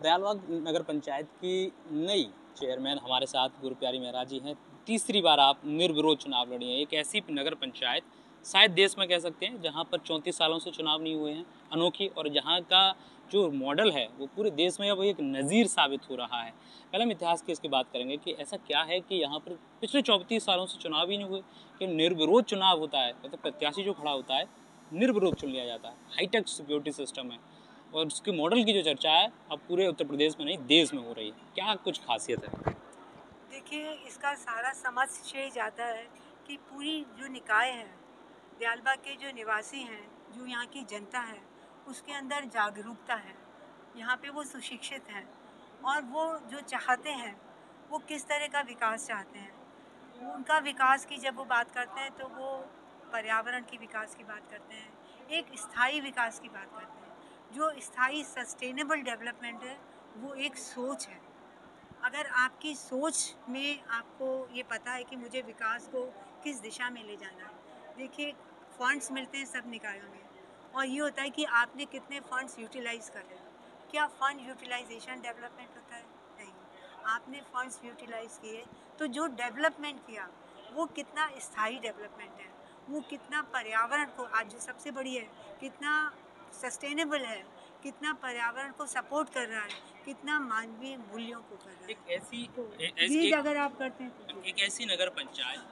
दयालबाग नगर पंचायत की नई चेयरमैन हमारे साथ गुरप्यारी मेहरा जी हैं। तीसरी बार आप निर्विरोध चुनाव लड़ी हैं। एक ऐसी नगर पंचायत शायद देश में कह सकते हैं जहां पर 34 सालों से चुनाव नहीं हुए हैं, अनोखी, और जहां का जो मॉडल है वो पूरे देश में अब एक नज़ीर साबित हो रहा है। पहले हम इतिहास की इसकी बात करेंगे कि ऐसा क्या है कि यहाँ पर पिछले 34 सालों से चुनाव ही नहीं हुए, कि निर्विरोध चुनाव होता है, मतलब प्रत्याशी जो खड़ा होता है निर्विरोध चुन लिया जाता है। हाईटेक सिक्योरिटी सिस्टम है और उसके मॉडल की जो चर्चा है अब पूरे उत्तर प्रदेश में नहीं देश में हो रही है। क्या कुछ खासियत है? देखिए, इसका सारा समझ श्रेय जाता है कि पूरी जो निकाय है, दयालबाग के जो निवासी हैं, जो यहाँ की जनता है, उसके अंदर जागरूकता है। यहाँ पे वो सुशिक्षित हैं और वो जो चाहते हैं वो किस तरह का विकास चाहते हैं। उनका विकास की जब वो बात करते हैं तो वो पर्यावरण की विकास की बात करते हैं, एक स्थायी विकास की बात करते हैं। जो स्थायी सस्टेनेबल डेवलपमेंट है वो एक सोच है। अगर आपकी सोच में आपको ये पता है कि मुझे विकास को किस दिशा में ले जाना है। देखिए, फंड्स मिलते हैं सब निकायों में और ये होता है कि आपने कितने फंड्स यूटिलाइज कर रहे हैं। क्या फंड यूटिलाइजेशन डेवलपमेंट होता है? नहीं। आपने फंड्स यूटिलाइज किए तो जो डेवलपमेंट किया वो कितना स्थायी डेवलपमेंट है, वो कितना पर्यावरण को, आज जो सबसे बड़ी है, कितना सस्टेनेबल है, कितना पर्यावरण को सपोर्ट कर रहा है, कितना मानवीय मूल्यों को कर रहा है। एक ऐसी तो ऐसी ये एक, अगर आप करते हैं तो एक ऐसी नगर पंचायत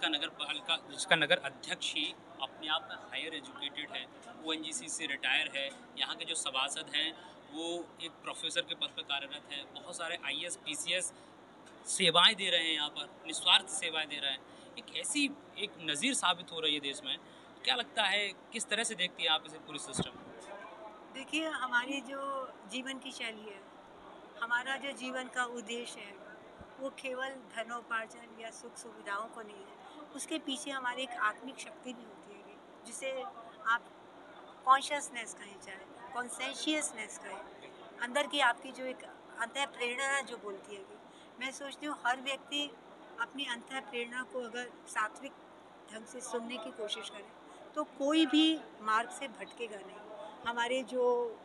जिसका नगर अध्यक्ष ही अपने आप में हायर एजुकेटेड है, ओएनजीसी से रिटायर है, यहाँ के जो सभासद हैं वो एक प्रोफेसर के पद पर कार्यरत है, बहुत सारे आईएएस पीसीएस सेवाएं दे रहे हैं, यहाँ पर निस्वार्थ सेवाएं दे रहे हैं। एक नज़ीर साबित हो रही है देश में। क्या लगता है किस तरह से देखती है आप इसे पूरी सिस्टम? देखिए, हमारी जो जीवन की शैली है, हमारा जो जीवन का उद्देश्य है, वो केवल धनोपार्जन या सुख सुविधाओं को नहीं है। उसके पीछे हमारी एक आत्मिक शक्ति भी होती है, जिसे आप कॉन्शियसनेस कहें, चाहे कॉन्सेंशियसनेस कहें, अंदर की आपकी जो एक अंतः प्रेरणा जो बोलती है कि मैं सोचती हूँ हर व्यक्ति अपनी अंतः प्रेरणा को अगर सात्विक ढंग से सुनने की कोशिश करे तो कोई भी मार्ग से भटकेगा नहीं। हमारे जो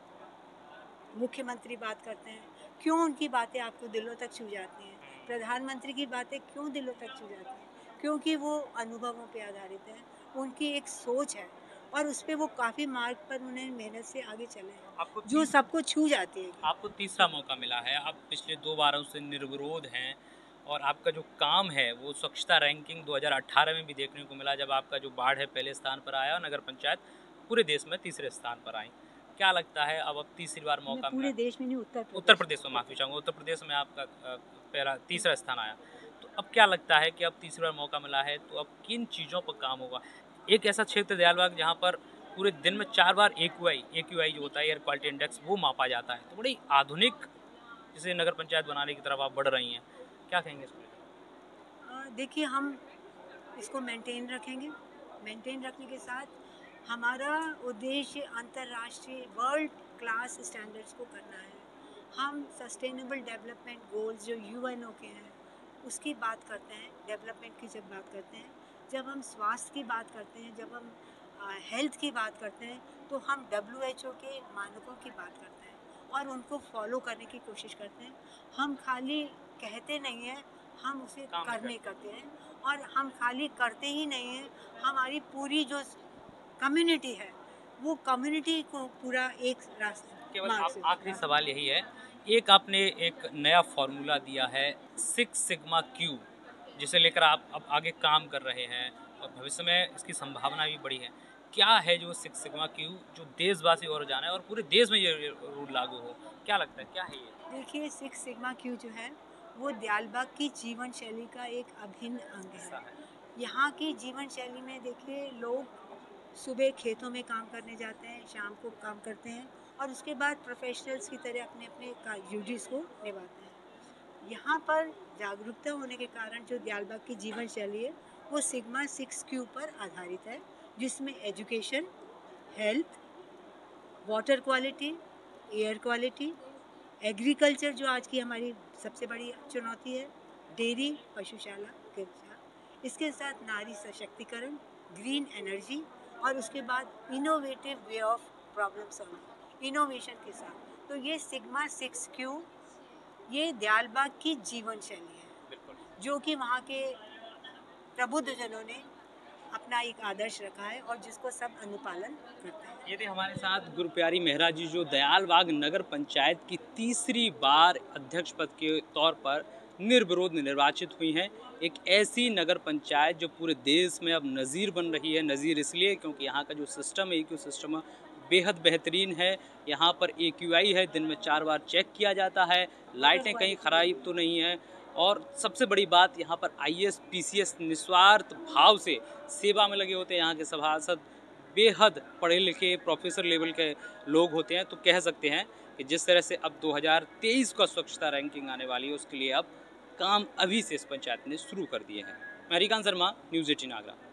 मुख्यमंत्री बात करते हैं, क्यों उनकी बातें आपको दिलों तक छू जाती हैं? प्रधानमंत्री की बातें क्यों दिलों तक छू जाती हैं? क्योंकि वो अनुभवों पे आधारित हैं, उनकी एक सोच है और उस पे वो काफ़ी मार्ग पर उन्हें मेहनत से आगे चले हैं, जो सबको छू जाती है। आपको तीसरा मौका मिला है, आप पिछले 2 बारों से निर्विरोध हैं और आपका जो काम है वो स्वच्छता रैंकिंग 2018 में भी देखने को मिला, जब आपका जो वार्ड है पहले स्थान पर आया और नगर पंचायत पूरे देश में तीसरे स्थान पर आई। क्या लगता है अब तीसरी बार मौका पूरे मिला? देश में नहीं, उत्तर प्रदेश में, माफ़ी चाहूँगा, उत्तर प्रदेश में आपका पहला तीसरा स्थान आया। तो अब क्या लगता है कि अब तीसरी बार मौका मिला है तो अब किन चीज़ों पर काम होगा? एक ऐसा क्षेत्र दयालबाग जहाँ पर पूरे दिन में 4 बार एक्यूआई जो होता है, एयर क्वालिटी इंडेक्स, वो मापा जाता है, तो बड़ी आधुनिक जिसे नगर पंचायत बनाने की तरफ आप बढ़ रही हैं। क्या कहेंगे इसको लेकर? देखिए, हम इसको मेंटेन रखेंगे। मेंटेन रखने के साथ हमारा उद्देश्य अंतर्राष्ट्रीय वर्ल्ड क्लास स्टैंडर्ड्स को करना है। हम सस्टेनेबल डेवलपमेंट गोल्स जो यूएनओ के हैं उसकी बात करते हैं। डेवलपमेंट की जब बात करते हैं, जब हम स्वास्थ्य की बात करते हैं, जब हम हेल्थ की बात करते हैं, तो हम डब्ल्यूएचओ के मानकों की बात करते हैं और उनको फॉलो करने की कोशिश करते हैं। हम खाली कहते नहीं हैं, हम उसे करने करते हैं। और हम खाली करते ही नहीं हैं, हमारी पूरी जो कम्युनिटी है वो कम्युनिटी को पूरा एक केवल मार्ग आप, से आखिरी सवाल यही है, एक आपने एक नया फॉर्मूला दिया है 6 सिग्मा क्यू, जिसे लेकर आप अब आगे काम कर रहे हैं और भविष्य में इसकी संभावना भी बड़ी है। क्या है जो 6 सिग्मा क्यू जो देशवासी और जाने और पूरे देश में ये रूल लागू हो? क्या लगता है क्या है ये? देखिए, 6 सिग्मा क्यू जो है वो दयालबाग की जीवन शैली का एक अभिन्न अंग है। यहाँ की जीवन शैली में देखिए, लोग सुबह खेतों में काम करने जाते हैं, शाम को काम करते हैं और उसके बाद प्रोफेशनल्स की तरह अपने अपने ड्यूटीज़ को निभाते हैं। यहाँ पर जागरूकता होने के कारण जो दयालबाग की जीवन शैली है वो सिग्मा 6 क्यू पर आधारित है, जिसमें education, health, water quality, air quality, agriculture जो आज की हमारी सबसे बड़ी चुनौती है, डेयरी, पशुशाला, कृषि, इसके साथ नारी सशक्तिकरण, ग्रीन एनर्जी और उसके बाद innovative way of problem solving, innovation के साथ तो ये सिग्मा 6Q ये दयालबाग की जीवन शैली है, बिल्कुल। जो कि वहाँ के प्रबुद्धजनों ने अपना एक आदर्श रखा है और जिसको सब अनुपालन करते हैं। ये थे हमारे साथ गुरप्यारी मेहरा जी, जो दयालबाग नगर पंचायत की तीसरी बार अध्यक्ष पद के तौर पर निर्विरोध निर्वाचित हुई हैं। एक ऐसी नगर पंचायत जो पूरे देश में अब नज़ीर बन रही है। नज़ीर इसलिए क्योंकि यहाँ का जो सिस्टम है, इको सिस्टम बेहद बेहतरीन है। यहाँ पर AQI है, दिन में 4 बार चेक किया जाता है, लाइटें कहीं खराब तो नहीं है, और सबसे बड़ी बात यहाँ पर IAS PCS निस्वार्थ भाव से सेवा में लगे होते हैं। यहाँ के सभासद बेहद पढ़े लिखे प्रोफेसर लेवल के लोग होते हैं। तो कह सकते हैं कि जिस तरह से अब 2023 का स्वच्छता रैंकिंग आने वाली है, उसके लिए अब काम अभी से इस पंचायत ने शुरू कर दिए हैं। मैं हरिकांत शर्मा, न्यूज़ 18 आगरा।